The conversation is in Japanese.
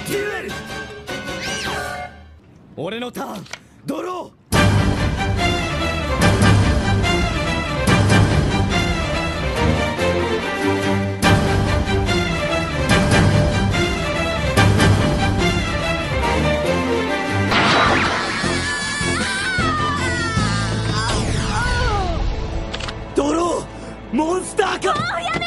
デュエル。俺のターン。ドロー。ドロー。モンスターか。